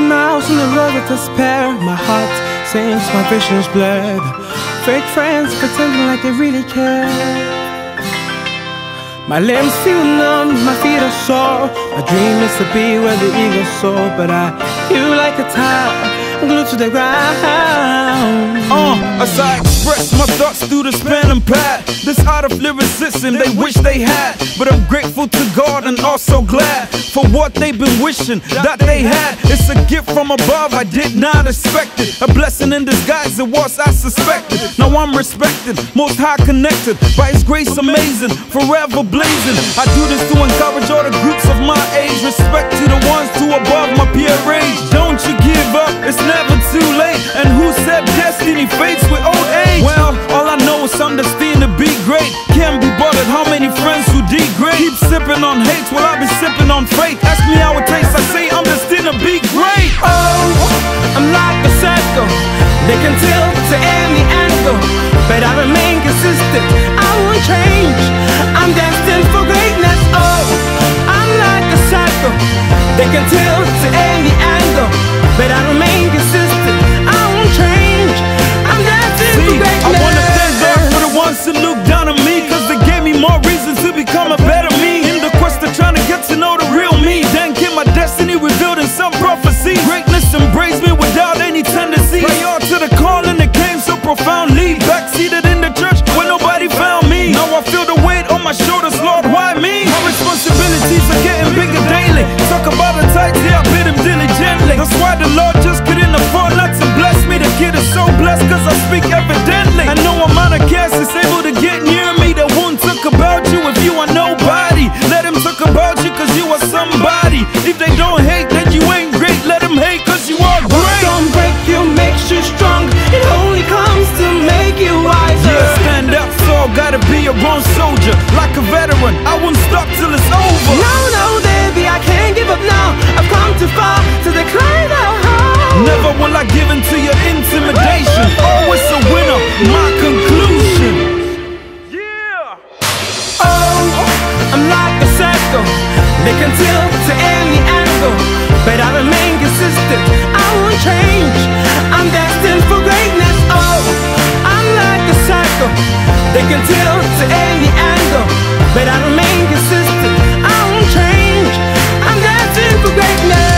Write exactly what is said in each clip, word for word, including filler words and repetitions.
Walking miles on the road of despair, my heart sinks, my vision's blurred. Fake friends pretending like they really care. My limbs feel numb, my feet are sore. My dream is to be where the eagles soar, but I feel like a towel glued to the ground. Uh, as I express my thoughts through this pen and pad, this art of lyricism they wish they had. But I'm grateful to God and also glad for what they've been wishing that they had. It's a gift from above, I did not expect it. A blessing in disguise, it was I suspected. Now I'm respected, most high connected by His grace amazing, forever blazing. I do this to encourage all the groups of my age. Respect to the ones too above my peer age. Don't you give up, it's never too late. And who said destiny fades with old age? Well, all I know is I'm destined to be great. Can't be bothered how many friends who degrade. Keep sipping on hate while I be sipping on faith. Ask me how it tastes, I say I'm destined to be great. Oh, I'm like a circle, they can tilt to any angle, but I remain consistent, I won't change. I'm destined for greatness. Oh, I'm like a circle, they can tilt to any angle, but I remain consistent, I won't change. I'm destined See, for greatness. I wanna thank God for the ones who look down on me, cause they gave me more reasons to become a better me. In the quest of trying to get to know the real me, then came my destiny revealed in some prophecy. Greatness embraced me without any tendency. Prior to the calling that came so profoundly, backseated in the church where nobody found me. Now I feel the weight on my shoulders, Lord, why me? My responsibilities are getting bigger daily. Talk about the tithes, yeah, I bid Him diligently. That's why the Lord just couldn't afford not to bless me. The kid is so blessed cause I speak evidently. I know amount of cash is able to get near me. That won't talk about you if you are nobody. Let Him talk about you cause you are somebody. If they don't hate, then you ain't great. Let them hate cause you are great. Don't break you, makes you strong. It only comes to make you wiser. Yeah, stand up, so gotta be a born soldier. Like a veteran, I won't stop till it's over. No, no, baby, I can't give up now. I've come too far to decline now. Never will I give in to your intimidation. Always a winner, my conclusion. Yeah. Oh, I'm like a circle, they can tilt to any angle, but I remain consistent, I won't change. I'm destined for greatness. Oh, I'm like a circle, they can tilt to any angle, but I remain consistent, I won't change. I'm destined for greatness.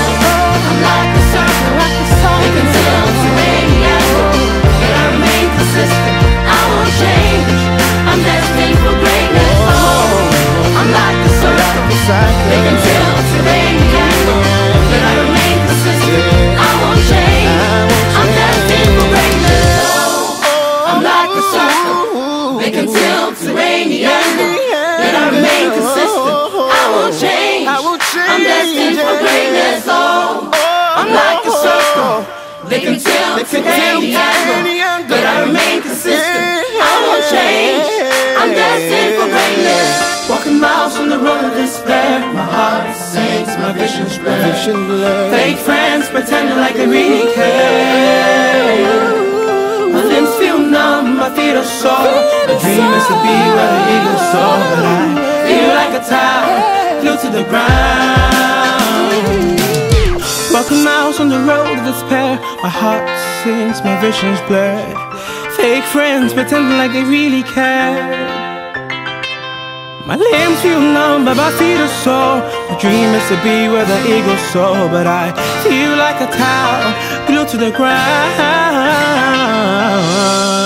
I'm like a circle, like a circle. They can tilt to any angle, but I remain consistent, I won't change. I'm destined for greatness. Oh, I'm like a circle. They can tilt to any angle, but I remain consistent, I won't change. I'm destined for greatness. Oh, I'm like a circle. They can tilt to any angle, but I remain consistent, I won't change. I'm destined for greatness. Oh, I'm like a circle. They can tilt to any angle, but I remain consistent, I won't change. I'm destined for greatness. Walking miles on the road of despair, my heart sinks, my vision's blurred. Fake friends pretending like they really care. My limbs feel numb, my feet are sore. The dream is to be where the eagles soar, but I feel like a towel glued to the ground. Walking miles on the road of despair, my heart sinks, my vision's blurred. Fake friends pretending like they really care. My limbs feel numb, but my feet are sore. My dream is to be where the eagles soar, but I feel like a towel glued to the ground.